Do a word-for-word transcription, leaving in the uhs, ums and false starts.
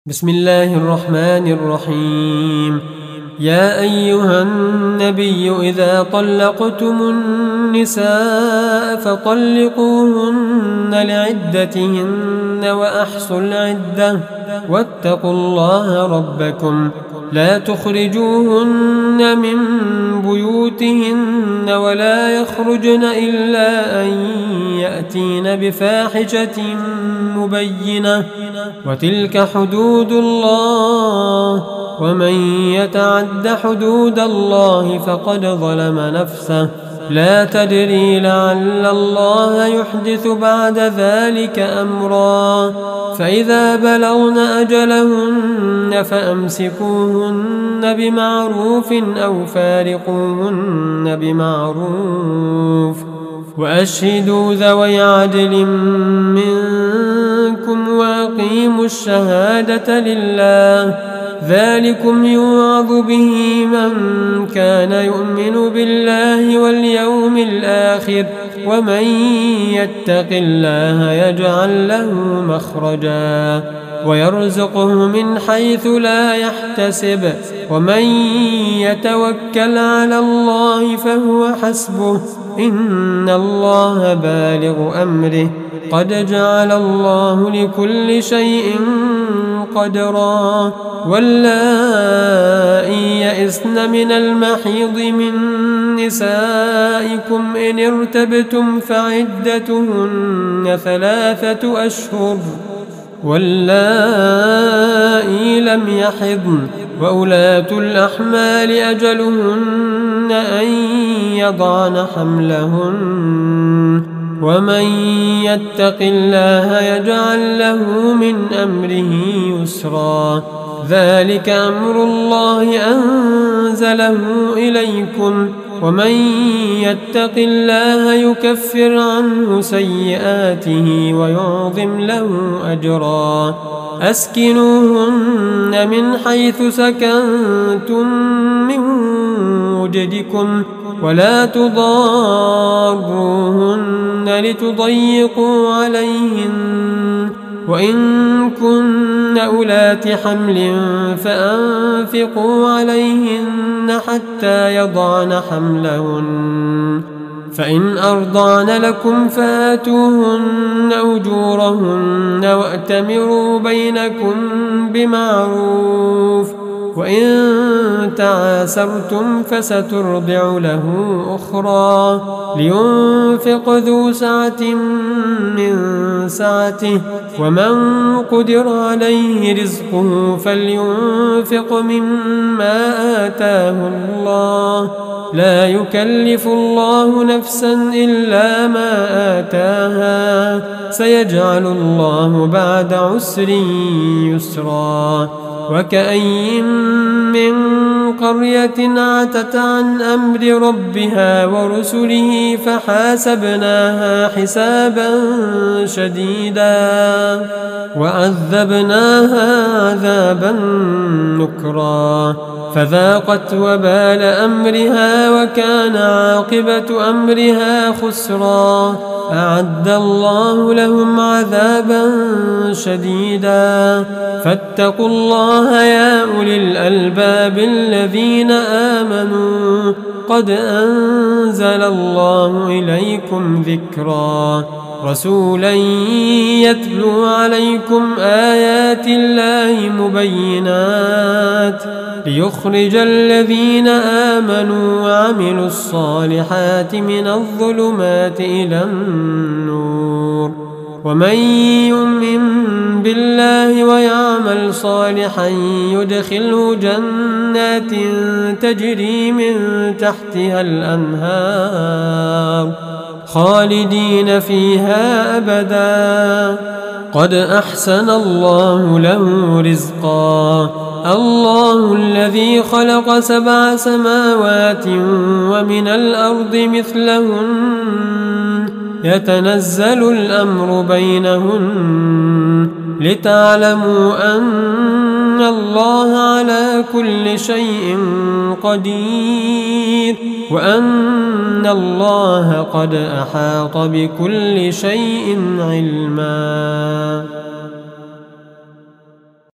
بسم الله الرحمن الرحيم. يا أيها النبي إذا طلقتم النساء فطلقوهن لعدتهن وأحصوا العدة واتقوا الله ربكم لا تخرجوهن من بيوتهن ولا يخرجن إلا أن يأتين بفاحشة مبينة وتلك حدود الله ومن يتعد حدود الله فقد ظلم نفسه لا تدري لعل الله يحدث بعد ذلك أمرا فإذا بلغن أجلهن فأمسكوهن بمعروف أو فارقوهن بمعروف وأشهدوا ذوي عدل منكم وأقيموا الشهادة لله ذلكم يوعظ به من كان يؤمن بالله واليوم الآخر ومن يتق الله يجعل له مخرجا ويرزقه من حيث لا يحتسب ومن يتوكل على الله فهو حسبه إن الله بالغ أمره قد جعل الله لكل شيء قدرا واللائي يئسن من المحيض من نسائكم إن ارتبتم فعدتهن ثلاثة أشهر واللائي لم يحضن وأولاة الأحمال أجلهن أن يضعن حملهن ومن يتق الله يجعل له من أمره يسرا ذلك أمر الله أنزله إليكم ومن يتق الله يكفر عنه سيئاته ويعظم له أجرا أسكنوهن من حيث سكنتم من وجدكم ولا تضاروهن لتضيقوا عليهن وإن كن أولات حمل فأنفقوا عليهن حتى يضعن حملهن فإن أرضعن لكم فآتوهن أجورهن وأتمروا بينكم بمعروف وإن تعاسرتم فسترضع له أخرى لينفق ذو سعة من سعته ومن قدر عليه رزقه فلينفق مما آتاه الله لا يكلف الله نفسا إلا ما آتاها سيجعل الله بعد عسر يسرا وكأين من قرية عتت عن أمر ربها ورسله فحاسبناها حسابا شديدا وعذبناها عذابا نكرا فذاقت وبال أمرها وكان عاقبة أمرها خسرا أعد الله لهم عذابا شديدا فاتقوا الله يا أولي الألباب الذين آمنوا قد أنزل الله إليكم ذكرا رسولا يتلو عليكم آيات الله مبينات ليخرج الذين آمنوا وعملوا الصالحات من الظلمات إلى النور ومن يؤمن بالله ويعمل صالحا يدخله جنات تجري من تحتها الأنهار خالدين فيها أبدا قد أحسن الله له رزقا الله الذي خلق سبع سماوات ومن الأرض مثلهن يتنزل الأمر بينهن لتعلموا أن الله على كل شيء قدير وأن الله قد أحاط بكل شيء علما.